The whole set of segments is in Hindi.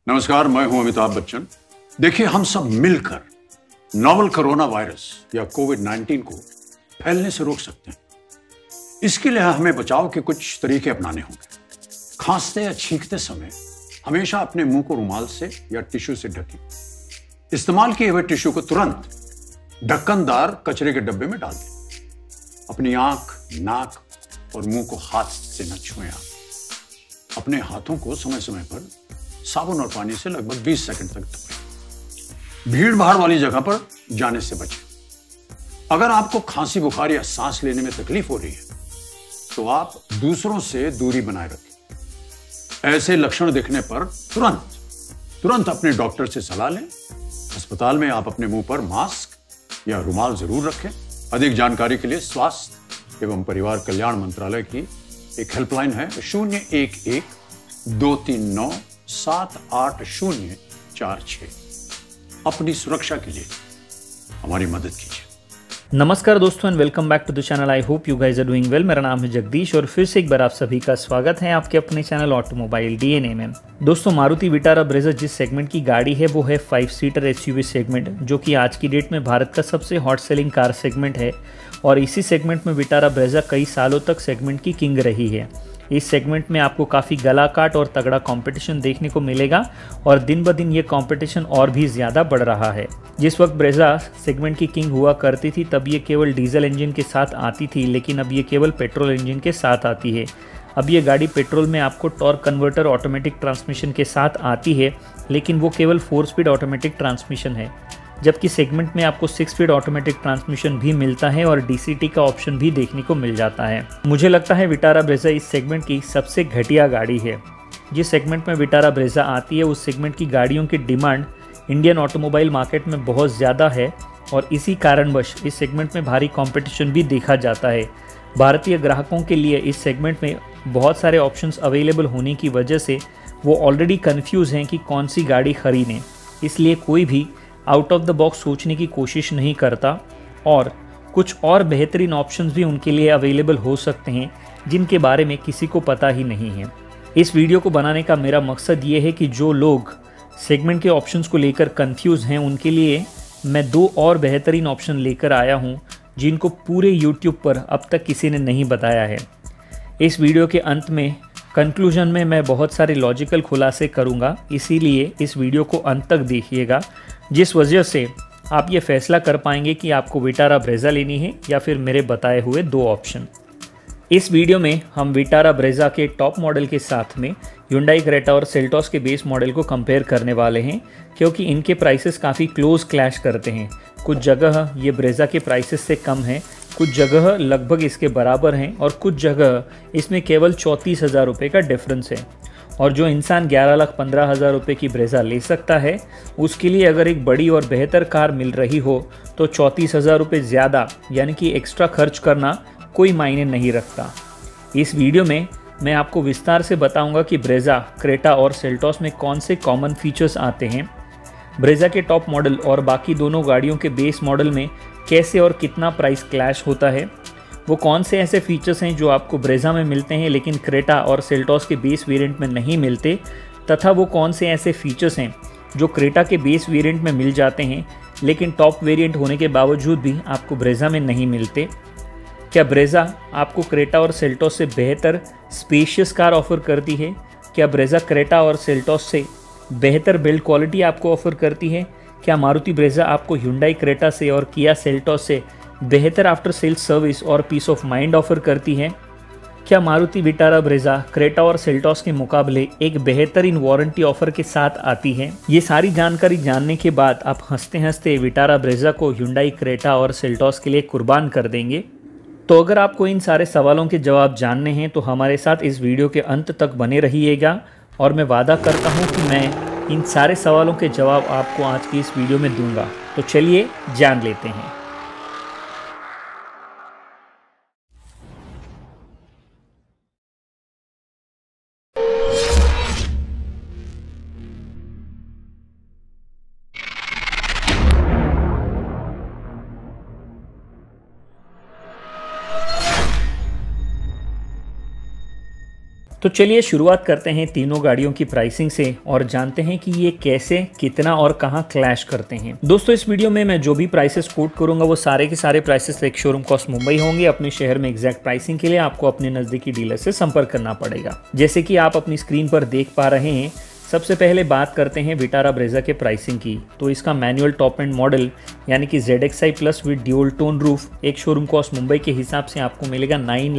नमस्कार, मैं हूं अमिताभ बच्चन। देखिए, हम सब मिलकर नोवल कोरोना वायरस या कोविड-19 को फैलने से रोक सकते हैं। इसके लिए हमें बचाव के कुछ तरीके अपनाने होंगे। खांसते या छींकते समय हमेशा अपने मुंह को रुमाल से या टिश्यू से ढकें। इस्तेमाल किए हुए टिश्यू को तुरंत ढक्कनदार कचरे के डब्बे में डाल दें। अपनी आंख, नाक और मुंह को हाथ से न छुएं। अपने हाथों को समय समय पर साबुन और पानी से लगभग 20 सेकंड तक धोएं। भीड़ भाड़ वाली जगह पर जाने से बचें। अगर आपको खांसी, बुखार या सांस लेने में तकलीफ हो रही है तो आप दूसरों से दूरी बनाए रखें। ऐसे लक्षण दिखने पर तुरंत अपने डॉक्टर से सलाह लें। अस्पताल में आप अपने मुंह पर मास्क या रुमाल जरूर रखें। अधिक जानकारी के लिए स्वास्थ्य एवं परिवार कल्याण मंत्रालय की एक हेल्पलाइन है 011-239-78046। अपनी सुरक्षा के लिए हमारी मदद कीजिए। नमस्कार दोस्तों and welcome back to the channel. I hope you guys are doing well. मेरा नाम है जगदीश और फिर से एक बार आप सभी का स्वागत है आपके अपने चैनल ऑटोमोबाइल डीएनए में। दोस्तों, मारुति विटारा ब्रेजा जिस सेगमेंट की गाड़ी है वो है 5 सीटर एसयूवी सेगमेंट, जो कि आज की डेट में भारत का सबसे हॉट सेलिंग कार सेगमेंट है और इसी सेगमेंट में विटारा ब्रेजा कई सालों तक सेगमेंट की किंग रही है। इस सेगमेंट में आपको काफ़ी गला काट और तगड़ा कंपटीशन देखने को मिलेगा और दिन ब दिन ये कंपटीशन और भी ज़्यादा बढ़ रहा है। जिस वक्त ब्रेजा सेगमेंट की किंग हुआ करती थी तब ये केवल डीजल इंजन के साथ आती थी, लेकिन अब ये केवल पेट्रोल इंजन के साथ आती है। अब ये गाड़ी पेट्रोल में आपको टॉर्क कन्वर्टर ऑटोमेटिक ट्रांसमिशन के साथ आती है, लेकिन वो केवल 4 स्पीड ऑटोमेटिक ट्रांसमिशन है, जबकि सेगमेंट में आपको 6 स्पीड ऑटोमेटिक ट्रांसमिशन भी मिलता है और डीसीटी का ऑप्शन भी देखने को मिल जाता है। मुझे लगता है विटारा ब्रेजा इस सेगमेंट की सबसे घटिया गाड़ी है। जिस सेगमेंट में विटारा ब्रेजा आती है उस सेगमेंट की गाड़ियों की डिमांड इंडियन ऑटोमोबाइल मार्केट में बहुत ज़्यादा है और इसी कारणवश इस सेगमेंट में भारी कॉम्पिटिशन भी देखा जाता है। भारतीय ग्राहकों के लिए इस सेगमेंट में बहुत सारे ऑप्शंस अवेलेबल होने की वजह से वो ऑलरेडी कन्फ्यूज़ हैं कि कौन सी गाड़ी खरीदें, इसलिए कोई भी आउट ऑफ द बॉक्स सोचने की कोशिश नहीं करता और कुछ और बेहतरीन ऑप्शंस भी उनके लिए अवेलेबल हो सकते हैं जिनके बारे में किसी को पता ही नहीं है। इस वीडियो को बनाने का मेरा मकसद ये है कि जो लोग सेगमेंट के ऑप्शंस को लेकर कंफ्यूज हैं उनके लिए मैं 2 और बेहतरीन ऑप्शन लेकर आया हूं जिनको पूरे यूट्यूब पर अब तक किसी ने नहीं बताया है। इस वीडियो के अंत में कंक्लूजन में मैं बहुत सारे लॉजिकल खुलासे करूंगा, इसीलिए इस वीडियो को अंत तक देखिएगा, जिस वजह से आप ये फैसला कर पाएंगे कि आपको विटारा ब्रेजा लेनी है या फिर मेरे बताए हुए 2 ऑप्शन। इस वीडियो में हम विटारा ब्रेजा के टॉप मॉडल के साथ में Hyundai क्रेटा और सेल्टॉस के बेस मॉडल को कंपेयर करने वाले हैं, क्योंकि इनके प्राइसेस काफ़ी क्लोज क्लैश करते हैं। कुछ जगह ये ब्रेजा के प्राइसेस से कम है, कुछ जगह लगभग इसके बराबर हैं और कुछ जगह इसमें केवल 34,000 रुपये का डिफरेंस है। और जो इंसान 11,15,000 रुपये की ब्रेजा ले सकता है उसके लिए अगर एक बड़ी और बेहतर कार मिल रही हो तो 34,000 रुपये ज़्यादा यानी कि एक्स्ट्रा खर्च करना कोई मायने नहीं रखता। इस वीडियो में मैं आपको विस्तार से बताऊंगा कि ब्रेजा, क्रेटा और सेल्टॉस में कौन से कॉमन फीचर्स आते हैं, ब्रेजा के टॉप मॉडल और बाकी दोनों गाड़ियों के बेस मॉडल में कैसे और कितना प्राइस क्लैश होता है, वो कौन से ऐसे फीचर्स हैं जो आपको ब्रेजा में मिलते हैं लेकिन क्रेटा और सेल्टॉस के बेस वेरिएंट में नहीं मिलते, तथा वो कौन से ऐसे फीचर्स हैं जो क्रेटा के बेस वेरिएंट में मिल जाते हैं लेकिन टॉप वेरिएंट होने के बावजूद भी आपको ब्रेजा में नहीं मिलते। क्या ब्रेजा आपको क्रेटा और सेल्टॉस से बेहतर स्पेशियस कार ऑफर करती है? क्या ब्रेजा क्रेटा और सेल्टॉस से बेहतर बिल्ड क्वालिटी आपको ऑफर करती है? क्या मारुति ब्रेजा आपको Hyundai क्रेटा से और किया सेल्टॉस से बेहतर आफ्टर सेल्स सर्विस और पीस ऑफ माइंड ऑफर करती है? क्या मारुति विटारा ब्रेजा क्रेटा और सेल्टॉस के मुकाबले एक बेहतरीन वारंटी ऑफर के साथ आती है? ये सारी जानकारी जानने के बाद आप हंसते हंसते विटारा ब्रेजा को Hyundai क्रेटा और सेल्टॉस के लिए कुर्बान कर देंगे। तो अगर आपको इन सारे सवालों के जवाब जानने हैं तो हमारे साथ इस वीडियो के अंत तक बने रहिएगा और मैं वादा करता हूं कि मैं इन सारे सवालों के जवाब आपको आज की इस वीडियो में दूंगा। तो चलिए जान लेते हैं। तो चलिए शुरुआत करते हैं तीनों गाड़ियों की प्राइसिंग से और जानते हैं कि ये कैसे, कितना और कहां क्लैश करते हैं। दोस्तों इस वीडियो में मैं जो भी प्राइसेस कोट करूंगा वो सारे के सारे प्राइसेस एक शोरूम कॉस्ट मुंबई होंगे। अपने शहर में एग्जैक्ट प्राइसिंग के लिए आपको अपने नजदीकी डीलर से संपर्क करना पड़ेगा। जैसे कि आप अपनी स्क्रीन पर देख पा रहे हैं, सबसे पहले बात करते हैं विटारा ब्रेजा के प्राइसिंग की। तो इसका मैनुअल टॉप एंड मॉडल यानी कि ZXi plus with dual tone roof ex showroom cost Mumbai के हिसाब से आपको मिलेगा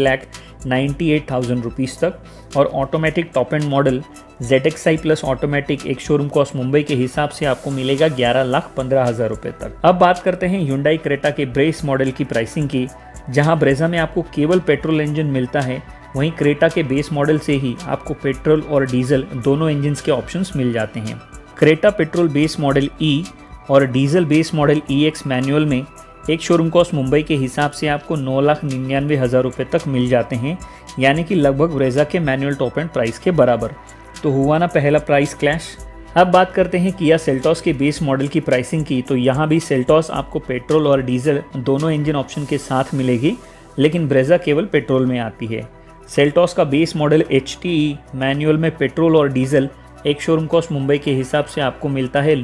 9,98,000 रुपीज़ तक, और automatic top end model ZXi plus automatic ex showroom cost Mumbai के हिसाब से आपको मिलेगा 11,15,000 रुपये तक। अब बात करते हैं Hyundai क्रेटा के ब्रेस मॉडल की प्राइसिंग की, जहां ब्रेजा में आपको केवल पेट्रोल इंजन मिलता है, वहीं क्रेटा के बेस मॉडल से ही आपको पेट्रोल और डीजल दोनों इंजन्स के ऑप्शंस मिल जाते हैं। Creta petrol base model E और diesel base model EX manual में एक शोरूम कॉस्ट मुंबई के हिसाब से आपको 9,99,000 रुपये तक मिल जाते हैं, यानी कि लगभग ब्रेजा के मैनुअल टॉप एंड प्राइस के बराबर। तो हुआ ना पहला प्राइस क्लैश। अब बात करते हैं किया सेल्टॉस के बेस मॉडल की प्राइसिंग की। तो यहाँ भी सेल्टॉस आपको पेट्रोल और डीजल दोनों इंजन ऑप्शन के साथ मिलेगी, लेकिन ब्रेजा केवल पेट्रोल में आती है। सेल्टॉस का बेस मॉडल HTE मैनुअल में पेट्रोल और diesel ex showroom cost Mumbai के हिसाब से आपको मिलता है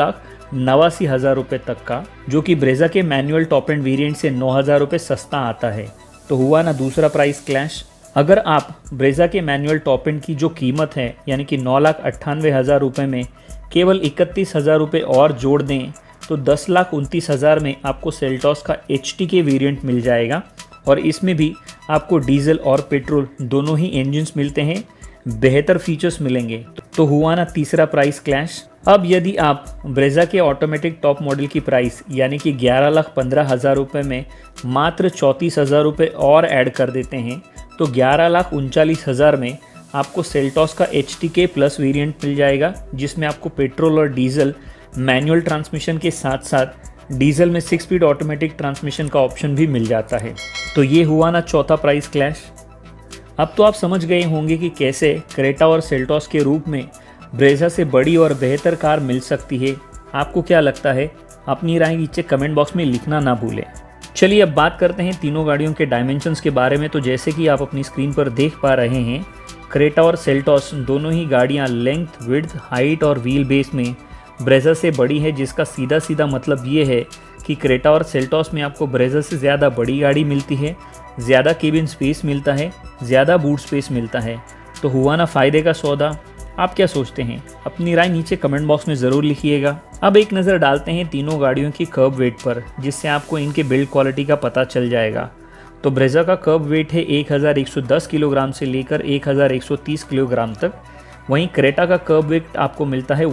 9,89,000 रुपये तक का, जो कि ब्रेजा के मैनुअल टॉप एंड वेरिएंट से 9,000 रुपये सस्ता आता है। तो हुआ ना दूसरा प्राइस क्लैश। अगर आप ब्रेजा के मैनुअल टॉप एंड की जो कीमत है यानी कि 9,98,000 रुपये में केवल 31,000 रुपये और जोड़ दें तो 10,29,000 में आपको सेल्टॉस का HT के वेरिएंट मिल जाएगा, और इसमें भी आपको डीजल और पेट्रोल दोनों ही इंजन्स मिलते हैं, बेहतर फीचर्स मिलेंगे। तो हुआ ना तीसरा प्राइस क्लैश। अब यदि आप ब्रेजा के ऑटोमेटिक टॉप मॉडल की प्राइस यानी कि 11,15,000 रुपये में मात्र 34,000 रुपये और ऐड कर देते हैं तो 11,39,000 में आपको सेल्टॉस का HTK प्लस वेरिएंट मिल जाएगा, जिसमें आपको पेट्रोल और डीजल मैनुअल ट्रांसमिशन के साथ साथ डीजल में 6 स्पीड ऑटोमेटिक ट्रांसमिशन का ऑप्शन भी मिल जाता है। तो ये हुआ ना चौथा प्राइस क्लैश। अब तो आप समझ गए होंगे कि कैसे क्रेटा और सेल्टॉस के रूप में ब्रेजा से बड़ी और बेहतर कार मिल सकती है। आपको क्या लगता है? अपनी राय नीचे कमेंट बॉक्स में लिखना ना भूलें। चलिए अब बात करते हैं तीनों गाड़ियों के डायमेंशंस के बारे में। तो जैसे कि आप अपनी स्क्रीन पर देख पा रहे हैं, क्रेटा और सेल्टॉस दोनों ही गाड़ियाँ लेंथ, विड्थ, हाइट और व्हील बेस में ब्रेजा से बड़ी है, जिसका सीधा सीधा मतलब ये है कि क्रेटा और सेल्टॉस में आपको ब्रेजा से ज़्यादा बड़ी गाड़ी मिलती है, ज़्यादा केबिन स्पेस मिलता है, ज़्यादा बूट स्पेस मिलता है। तो हुआ ना फ़ायदे का सौदा। आप क्या सोचते हैं? अपनी राय नीचे कमेंट बॉक्स में ज़रूर लिखिएगा। अब एक नज़र डालते हैं तीनों गाड़ियों की कर्ब वेट पर, जिससे आपको इनके बिल्ड क्वालिटी का पता चल जाएगा। तो ब्रेजा का कर्ब वेट है 1,110 किलोग्राम से लेकर 1,130 किलोग्राम तक, वहीं क्रेटा का कर्ब वेट आपको मिलता है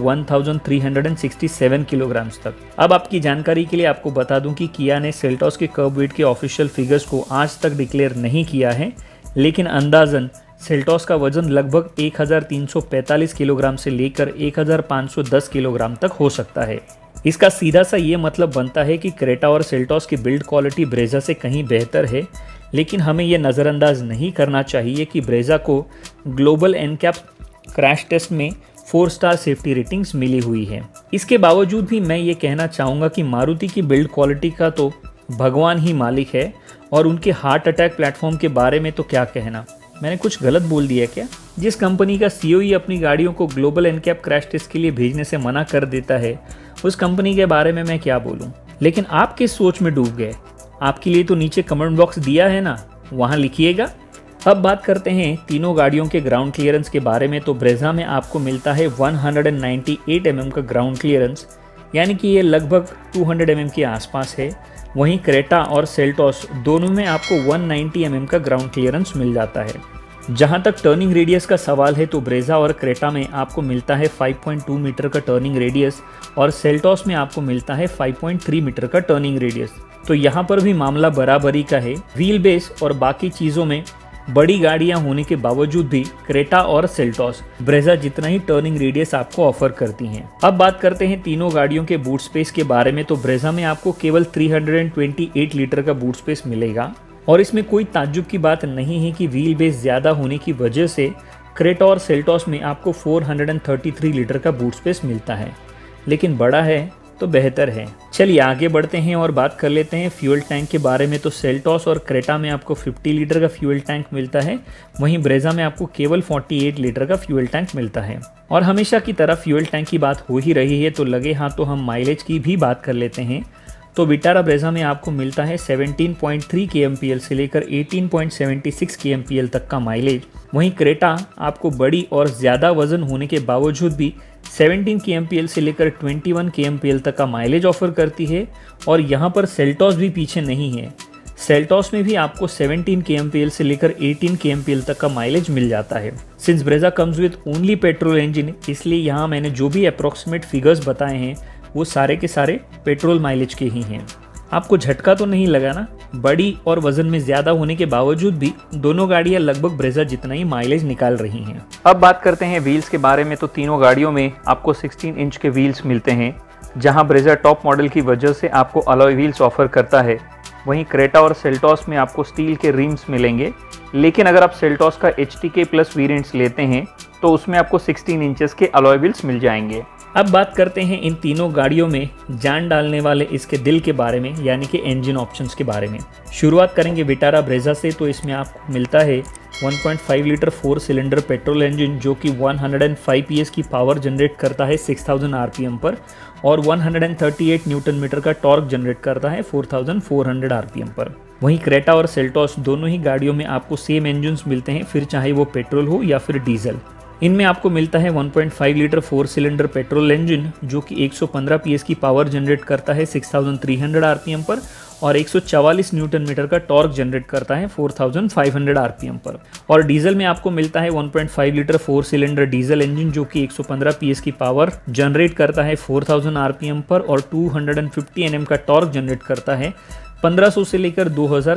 1,367 किलोग्राम्स तक। अब आपकी जानकारी के लिए आपको बता दूं कि किया ने सेल्टॉस के कर्ब वेट के ऑफिशियल फिगर्स को आज तक डिक्लेयर नहीं किया है, लेकिन अंदाजन सेल्टॉस का वजन लगभग 1,345 किलोग्राम से लेकर 1,510 किलोग्राम तक हो सकता है। इसका सीधा सा ये मतलब बनता है कि क्रेटा और सेल्टॉस की बिल्ड क्वालिटी ब्रेजा से कहीं बेहतर है, लेकिन हमें यह नज़रअंदाज नहीं करना चाहिए कि ब्रेजा को ग्लोबल एनकैप क्रैश टेस्ट में 4 स्टार सेफ्टी रेटिंग्स मिली हुई है। इसके बावजूद भी मैं ये कहना चाहूँगा कि मारुति की बिल्ड क्वालिटी का तो भगवान ही मालिक है, और उनके हार्ट अटैक प्लेटफॉर्म के बारे में तो क्या कहना। मैंने कुछ गलत बोल दिया क्या? जिस कंपनी का CEO ही अपनी गाड़ियों को ग्लोबल एनकैप क्रैश टेस्ट के लिए भेजने से मना कर देता है, उस कंपनी के बारे में मैं क्या बोलूँ। लेकिन आप किस सोच में डूब गए? आपके लिए तो नीचे कमेंट बॉक्स दिया है ना, वहाँ लिखिएगा। अब बात करते हैं तीनों गाड़ियों के ग्राउंड क्लियरेंस के बारे में। तो ब्रेजा में आपको मिलता है 198 mm का ग्राउंड क्लियरेंस, यानी कि ये लगभग 200 mm के आसपास है। वहीं क्रेटा और सेल्टॉस दोनों में आपको 190 mm का ग्राउंड क्लियरेंस मिल जाता है। जहां तक टर्निंग रेडियस का सवाल है तो ब्रेजा और क्रेटा में आपको मिलता है 5.2 मीटर का टर्निंग रेडियस, और सेल्टॉस में आपको मिलता है 5.3 मीटर का टर्निंग रेडियस। तो यहाँ पर भी मामला बराबरी का है। व्हील बेस और बाकी चीज़ों में बड़ी गाड़ियां होने के बावजूद भी क्रेटा और सेल्टॉस ब्रेजा जितना ही टर्निंग रेडियस आपको ऑफर करती हैं। अब बात करते हैं तीनों गाड़ियों के बूट स्पेस के बारे में। तो ब्रेजा में आपको केवल 328 लीटर का बूट स्पेस मिलेगा, और इसमें कोई ताज्जुब की बात नहीं है कि व्हील बेस ज़्यादा होने की वजह से क्रेटा और सेल्टॉस में आपको 433 लीटर का बूट स्पेस मिलता है। लेकिन बड़ा है तो बेहतर है। चलिए आगे बढ़ते हैं और बात कर लेते हैं फ्यूल टैंक के बारे में। तो सेल्टॉस और क्रेटा में आपको 50 लीटर का फ्यूल टैंक मिलता है, वहीं ब्रेजा में आपको केवल 48 लीटर का फ्यूल टैंक मिलता है। और हमेशा की तरह फ्यूल टैंक की बात हो ही रही है तो लगे हाथों हम माइलेज की भी बात कर लेते हैं। तो विटारा ब्रेजा में आपको मिलता है 17.3 kmpl से लेकर 18.76 kmpl तक का माइलेज। वहीं क्रेटा आपको बड़ी और ज़्यादा वजन होने के बावजूद भी 17 kmpl से लेकर 21 kmpl तक का माइलेज ऑफर करती है। और यहाँ पर सेल्टॉस भी पीछे नहीं है, सेल्टॉस में भी आपको 17 kmpl से लेकर 18 kmpl तक का माइलेज मिल जाता है। Since Brezza comes with only petrol engine, इसलिए यहाँ मैंने जो भी अप्रॉक्सीमेट फिगर्स बताए हैं वो सारे के सारे पेट्रोल माइलेज के ही हैं। आपको झटका तो नहीं लगा ना? बड़ी और वजन में ज़्यादा होने के बावजूद भी दोनों गाड़ियाँ लगभग ब्रेजा जितना ही माइलेज निकाल रही हैं। अब बात करते हैं व्हील्स के बारे में। तो तीनों गाड़ियों में आपको 16 इंच के व्हील्स मिलते हैं, जहां ब्रेजा टॉप मॉडल की वजह से आपको अलॉय व्हील्स ऑफर करता है। वहीं क्रेटा और सेल्टॉस में आपको स्टील के रिम्स मिलेंगे, लेकिन अगर आप सेल्टॉस का HTK प्लस वेरिएंट्स लेते हैं तो उसमें आपको 16 इंचेस के अलॉय व्हील्स मिल जाएंगे। अब बात करते हैं इन तीनों गाड़ियों में जान डालने वाले इसके दिल के बारे में, यानी कि इंजन ऑप्शंस के बारे में। शुरुआत करेंगे विटारा ब्रेजा से। तो इसमें आपको मिलता है 1.5 लीटर 4 सिलेंडर पेट्रोल इंजन, जो कि 105 PS की पावर जनरेट करता है 6000 RPM पर, और 138 न्यूटन मीटर का टॉर्क जनरेट करता है 4400 RPM पर। वहीं क्रेटा और सेल्टॉस दोनों ही गाड़ियों में आपको सेम इंजन्स मिलते हैं, फिर चाहे वो पेट्रोल हो या फिर डीजल। इनमें आपको मिलता है 1.5 लीटर 4 सिलेंडर पेट्रोल इंजन, जो कि 115 PS की पावर जनरेट करता है 6300 RPM पर, और 144 न्यूटन मीटर का टॉर्क जनरेट करता है 4500 RPM पर। और डीजल में आपको मिलता है 1.5 लीटर 4 सिलेंडर डीजल इंजन, जो कि 115 PS की पावर जनरेट करता है 4000 RPM पर, और 250 Nm का टॉर्क जनरेट करता है 1500 से लेकर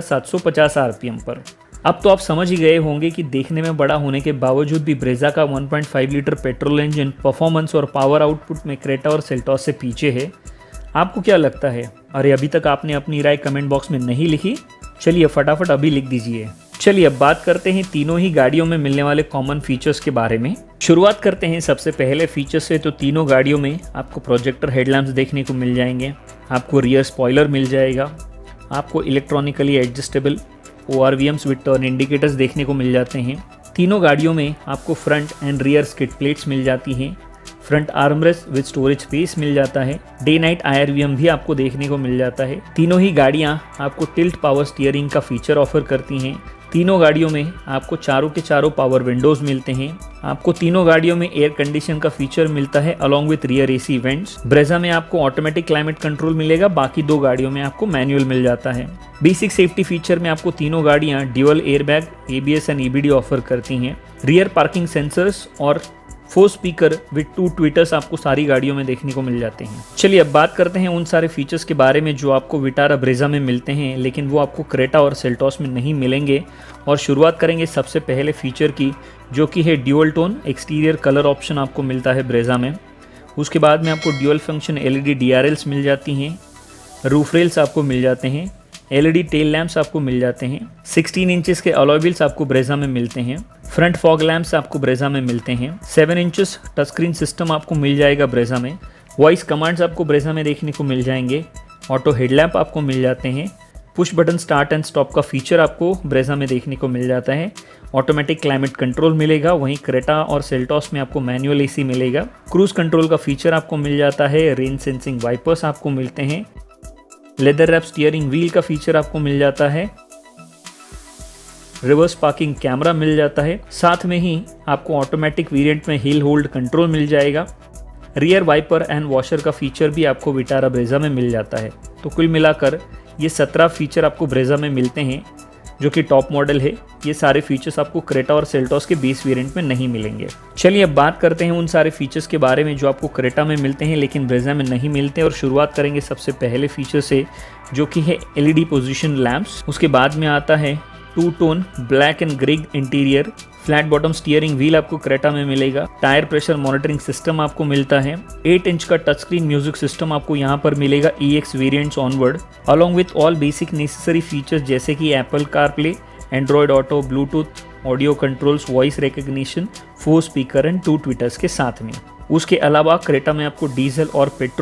2750 RPM पर। अब तो आप समझ ही गए होंगे कि देखने में बड़ा होने के बावजूद भी ब्रेजा का 1.5 लीटर पेट्रोल इंजन परफॉर्मेंस और पावर आउटपुट में क्रेटा और सेल्टॉस से पीछे है। आपको क्या लगता है? अरे अभी तक आपने अपनी राय कमेंट बॉक्स में नहीं लिखी? चलिए फटाफट अभी लिख दीजिए। चलिए अब बात करते हैं तीनों ही गाड़ियों में मिलने वाले कॉमन फीचर्स के बारे में। शुरुआत करते हैं सबसे पहले फीचर्स से। तो तीनों गाड़ियों में आपको प्रोजेक्टर हेडलैम्प्स देखने को मिल जाएंगे, आपको रियर स्पॉइलर मिल जाएगा, आपको electronically adjustable ORVMs with turn indicators देखने को मिल जाते हैं। तीनों गाड़ियों में आपको front and rear skid plates मिल जाती हैं, front armrest with storage space मिल जाता है, डे नाइट IRVM भी आपको देखने को मिल जाता है। तीनों ही गाड़ियां आपको टिल्ट पावर स्टीयरिंग का फीचर ऑफर करती हैं। तीनों गाड़ियों में आपको चारों के चारों पावर विंडोज़ मिलते हैं। आपको तीनों गाड़ियों में एयर कंडीशन का फीचर मिलता है along with rear AC vents. Brezza में आपको ऑटोमेटिक क्लाइमेट कंट्रोल मिलेगा, बाकी दो गाड़ियों में आपको मैनुअल मिल जाता है। बेसिक सेफ्टी फीचर में आपको तीनों गाड़ियां dual airbag, ABS and EBD offer करती हैं। रियर पार्किंग सेंसर्स और 4 स्पीकर विद 2 ट्विटर्स आपको सारी गाड़ियों में देखने को मिल जाते हैं। चलिए अब बात करते हैं उन सारे फीचर्स के बारे में जो आपको विटारा ब्रेजा में मिलते हैं, लेकिन वो आपको क्रेटा और सेल्टॉस में नहीं मिलेंगे। और शुरुआत करेंगे सबसे पहले फीचर की, जो कि है dual tone exterior colour option आपको मिलता है ब्रेजा में। उसके बाद में आपको ड्यूअल फंक्शन LED DRLs मिल जाती हैं, रूफ रेल्स आपको मिल जाते हैं, LED टेल लैंप्स आपको मिल जाते हैं, 16 इंचेस के अलॉय व्हील्स आपको ब्रेजा में मिलते हैं, फ्रंट फॉग लैंप्स आपको ब्रेजा में मिलते हैं, 7 इंचेस टच स्क्रीन सिस्टम आपको मिल जाएगा ब्रेजा में, वॉइस कमांड्स आपको ब्रेजा में देखने को मिल जाएंगे, ऑटो हेडलैम्प आपको मिल जाते हैं, push button start and stop का फीचर आपको ब्रेजा में देखने को मिल जाता है, ऑटोमेटिक क्लाइमेट कंट्रोल मिलेगा। वहीं क्रेटा और सेल्टॉस में आपको मैनुअल AC मिलेगा, क्रूज कंट्रोल का फीचर आपको मिल जाता है, रेन सेंसिंग वाइपर्स आपको मिलते हैं, लेदर रैप स्टीयरिंग व्हील का फीचर आपको मिल जाता है, रिवर्स पार्किंग कैमरा मिल जाता है, साथ में ही आपको ऑटोमेटिक वेरिएंट में हिल होल्ड कंट्रोल मिल जाएगा, रियर वाइपर एंड वॉशर का फीचर भी आपको विटारा ब्रेजा में मिल जाता है। तो कुल मिलाकर ये 17 फीचर आपको ब्रेजा में मिलते हैं, जो कि टॉप मॉडल है। ये सारे फीचर्स आपको क्रेटा और सेल्टॉस के बेस वेरिएंट में नहीं मिलेंगे। चलिए अब बात करते हैं उन सारे फीचर्स के बारे में जो आपको क्रेटा में मिलते हैं लेकिन ब्रेजा में नहीं मिलते। और शुरुआत करेंगे सबसे पहले फीचर से, जो कि है LED पोजिशन लैंप्स। उसके बाद में आता है 2 tone black and grey interior, flat bottom steering wheel आपको क्रेटा में मिलेगा, टायर प्रेशर मॉनिटरिंग सिस्टम आपको मिलता है, 8 इंच का टच स्क्रीन म्यूजिक सिस्टम आपको यहाँ पर मिलेगा EX variants onward, along with all basic necessary features जैसे कि Apple CarPlay, Android Auto, Bluetooth, audio controls, voice recognition, 4 speaker and 2 tweeters के साथ में। उसके अलावा क्रेटा में आपको डीजल और पेट्रोल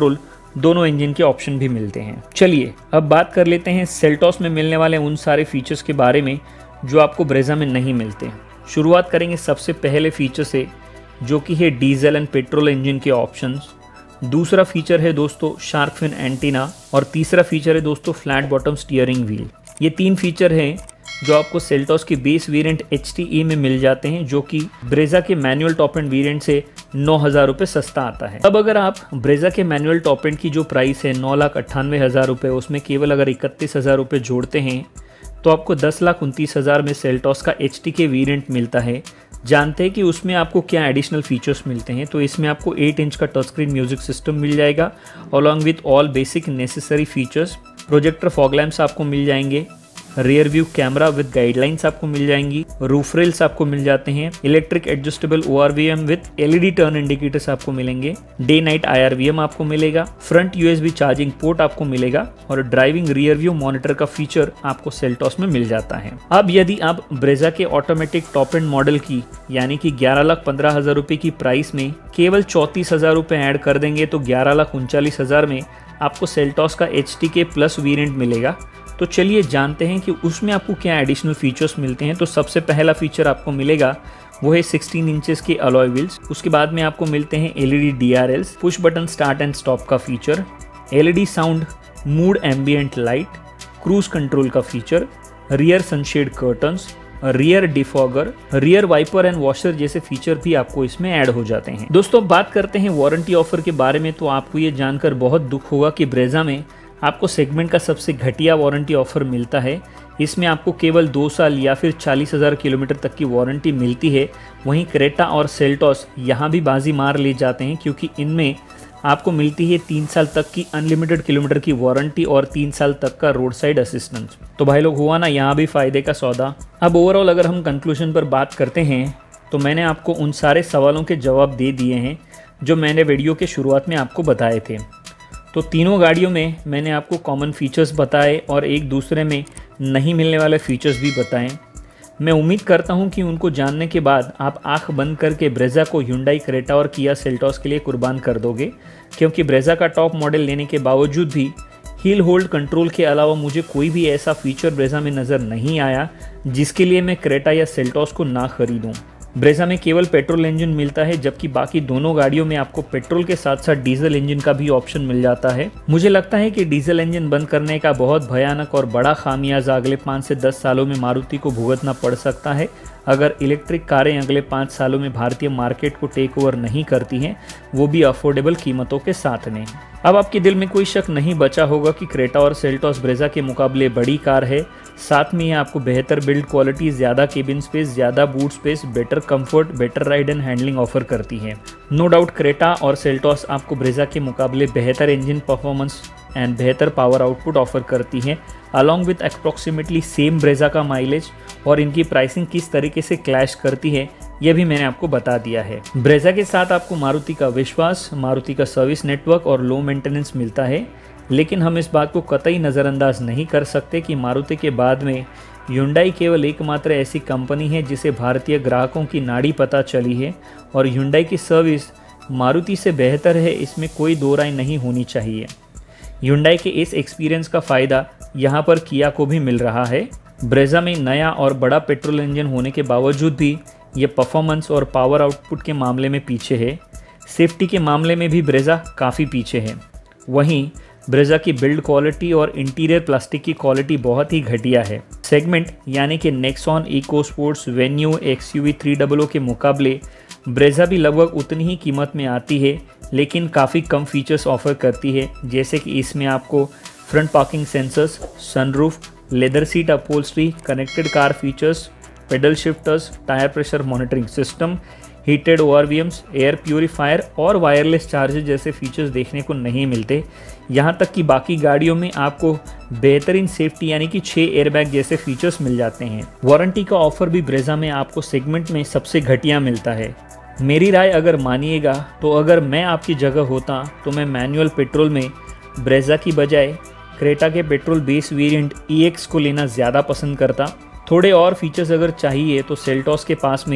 दोनों इंजन के ऑप्शन भी मिलते हैं। चलिए अब बात कर लेते हैं सेल्टॉस में मिलने वाले उन सारे फीचर्स के बारे में जो आपको ब्रेजा में नहीं मिलते। शुरुआत करेंगे सबसे पहले फीचर से, जो कि है डीजल एंड पेट्रोल इंजन के ऑप्शंस। दूसरा फीचर है दोस्तों शार्क फिन एंटीना, और तीसरा फीचर है दोस्तों फ्लैट बॉटम स्टीयरिंग व्हील। ये 3 फीचर हैं जो आपको सेल्टॉस के बेस वेरिएंट HTE में मिल जाते हैं, जो कि ब्रेजा के मैनुअल टॉप एंड वेरिएंट से 9,000 रुपये सस्ता आता है। अब अगर आप ब्रेजा के मैनुअल टॉप एंड की जो प्राइस है 9,98,000 रुपये, उसमें केवल अगर 31,000 रुपये जोड़ते हैं तो आपको 10,29,000 में सेल्टॉस का HT के वेरिएंट मिलता है। जानते हैं कि उसमें आपको क्या एडिशनल फीचर्स मिलते हैं। तो इसमें आपको 8 इंच का टच स्क्रीन म्यूजिक सिस्टम मिल जाएगा along with all basic necessary features. Projector fog lamps आपको मिल जाएंगे, rear view camera with guidelines आपको मिल जाएंगी, रूफ रेल्स आपको मिल जाते हैं, electric adjustable ORVM with LED turn indicators आपको मिलेंगे, डे नाइट IRVM आपको मिलेगा, फ्रंट USB चार्जिंग पोर्ट आपको मिलेगा और ड्राइविंग रियर व्यू मॉनिटर का फीचर आपको सेल्टॉस में मिल जाता है। अब यदि आप ब्रेजा के ऑटोमेटिक टॉप एंड मॉडल की यानी कि 11,15,000 रुपये की प्राइस में केवल 34,000 रुपये ऐड कर देंगे तो 11,39,000 में आपको सेल्टॉस का HT के प्लस वेरिएंट मिलेगा। तो चलिए जानते हैं कि उसमें आपको क्या एडिशनल फीचर्स मिलते हैं। तो सबसे पहला फीचर आपको मिलेगा वो है 16 इंचेस के अलॉय व्हील्स। उसके बाद में आपको मिलते हैं LED DRLs, push button start and stop का feature, LED sound, mood ambient light, cruise control का feature, rear sunshade curtains, rear defogger, rear wiper and washer जैसे फीचर भी आपको इसमें ऐड हो जाते हैं। दोस्तों बात करते हैं वारंटी ऑफर के बारे में। तो आपको ये जानकर बहुत दुख होगा कि ब्रेजा में आपको सेगमेंट का सबसे घटिया वारंटी ऑफर मिलता है। इसमें आपको केवल 2 साल या फिर 40,000 किलोमीटर तक की वारंटी मिलती है। वहीं क्रेटा और सेल्टॉस यहाँ भी बाजी मार ले जाते हैं, क्योंकि इनमें आपको मिलती है 3 साल तक की अनलिमिटेड किलोमीटर की वारंटी और 3 साल तक का रोड साइड असिस्टेंस। तो भाई लोग हुआ ना यहाँ भी फ़ायदे का सौदा। अब ओवरऑल अगर हम कंक्लूजन पर बात करते हैं तो मैंने आपको उन सारे सवालों के जवाब दे दिए हैं जो मैंने वीडियो के शुरुआत में आपको बताए थे। तो तीनों गाड़ियों में मैंने आपको कॉमन फीचर्स बताए और एक दूसरे में नहीं मिलने वाले फीचर्स भी बताएं। मैं उम्मीद करता हूं कि उनको जानने के बाद आप आंख बंद करके ब्रेजा को Hyundai क्रेटा और किया सेल्टॉस के लिए कुर्बान कर दोगे, क्योंकि ब्रेजा का टॉप मॉडल लेने के बावजूद भी हील होल्ड कंट्रोल के अलावा मुझे कोई भी ऐसा फीचर ब्रेजा में नज़र नहीं आया जिसके लिए मैं क्रेटा या सेल्टॉस को ना खरीदूँ। ब्रेजा में केवल पेट्रोल इंजन मिलता है, जबकि बाकी दोनों गाड़ियों में आपको पेट्रोल के साथ साथ डीजल इंजन का भी ऑप्शन मिल जाता है। मुझे लगता है कि डीजल इंजन बंद करने का बहुत भयानक और बड़ा खामियाजा अगले 5 से 10 सालों में मारुति को भुगतना पड़ सकता है, अगर इलेक्ट्रिक कारें अगले 5 सालों में भारतीय मार्केट को टेक ओवर नहीं करती हैं, वो भी अफोर्डेबल कीमतों के साथ में। अब आपके दिल में कोई शक नहीं बचा होगा कि क्रेटा और सेल्टॉस ब्रेजा के मुकाबले बड़ी कार है। साथ में ये आपको बेहतर बिल्ड क्वालिटी, ज़्यादा केबिन स्पेस, ज़्यादा boot space, better comfort, better ride and handling offer करती है। नो डाउट क्रेटा और सेल्टॉस आपको ब्रेजा के मुकाबले बेहतर इंजन परफॉर्मेंस एंड बेहतर पावर आउटपुट ऑफर करती हैं, along with approximately same Brezza का माइलेज। और इनकी प्राइसिंग किस तरीके से क्लैश करती है यह भी मैंने आपको बता दिया है। ब्रेजा के साथ आपको मारुति का विश्वास, मारुति का सर्विस नेटवर्क और लो मेंटेनेंस मिलता है, लेकिन हम इस बात को कतई नज़रअंदाज नहीं कर सकते कि मारुति के बाद में Hyundai केवल एकमात्र ऐसी कंपनी है जिसे भारतीय ग्राहकों की नाड़ी पता चली है, और Hyundai की सर्विस मारुति से बेहतर है, इसमें कोई दो राय नहीं होनी चाहिए। Hyundai के इस एक्सपीरियंस का फ़ायदा यहाँ पर किया को भी मिल रहा है। ब्रेजा में नया और बड़ा पेट्रोल इंजन होने के बावजूद भी ये परफॉर्मेंस और पावर आउटपुट के मामले में पीछे है। सेफ्टी के मामले में भी ब्रेजा काफ़ी पीछे है। वहीं ब्रेजा की बिल्ड क्वालिटी और इंटीरियर प्लास्टिक की क्वालिटी बहुत ही घटिया है। सेगमेंट यानी कि Nexon Eco Sports Venue XUV 300 के मुकाबले ब्रेजा भी लगभग उतनी ही कीमत में आती है, लेकिन काफ़ी कम फीचर्स ऑफर करती है, जैसे कि इसमें आपको front parking sensors, sunroof, leather seat upholstery, connected car features, pedal shifters, tyre pressure monitoring system, heated ORVMs, air purifier और वायरलेस चार्जर जैसे फीचर्स देखने को नहीं मिलते। यहाँ तक कि बाकी गाड़ियों में आपको बेहतरीन सेफ्टी यानी कि 6 एयरबैग जैसे फीचर्स मिल जाते हैं। वारंटी का ऑफर भी ब्रेजा में आपको सेगमेंट में सबसे घटिया मिलता है। मेरी राय अगर मानिएगा तो अगर मैं आपकी जगह होता तो मैं मैनुअल पेट्रोल में ब्रेजा की बजाय क्रेटा के पेट्रोल बेस वेरिएंट EX को लेना ज़्यादा पसंद करता। थोड़े और फीचर्स अगर चाहिए तो सेल्टॉस के पास में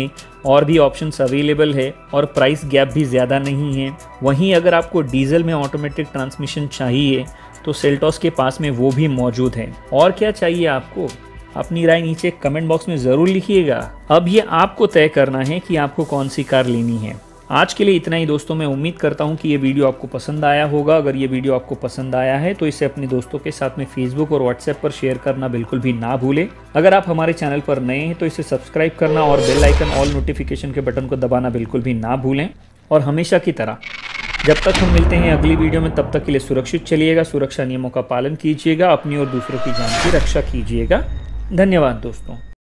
और भी ऑप्शंस अवेलेबल है और प्राइस गैप भी ज़्यादा नहीं है। वहीं अगर आपको डीजल में ऑटोमेटिक ट्रांसमिशन चाहिए तो सेल्टॉस के पास में वो भी मौजूद है। और क्या चाहिए आपको? अपनी राय नीचे कमेंट बॉक्स में ज़रूर लिखिएगा। अब ये आपको तय करना है कि आपको कौन सी कार लेनी है। आज के लिए इतना ही दोस्तों। मैं उम्मीद करता हूँ कि ये वीडियो आपको पसंद आया होगा। अगर ये वीडियो आपको पसंद आया है तो इसे अपने दोस्तों के साथ में फेसबुक और व्हाट्सएप पर शेयर करना बिल्कुल भी ना भूलें। अगर आप हमारे चैनल पर नए हैं तो इसे सब्सक्राइब करना और बेल आइकन ऑल नोटिफिकेशन के बटन को दबाना बिल्कुल भी ना भूलें। और हमेशा की तरह जब तक हम मिलते हैं अगली वीडियो में, तब तक के लिए सुरक्षित चलिएगा, सुरक्षा नियमों का पालन कीजिएगा, अपनी और दूसरों की जान की रक्षा कीजिएगा। धन्यवाद दोस्तों।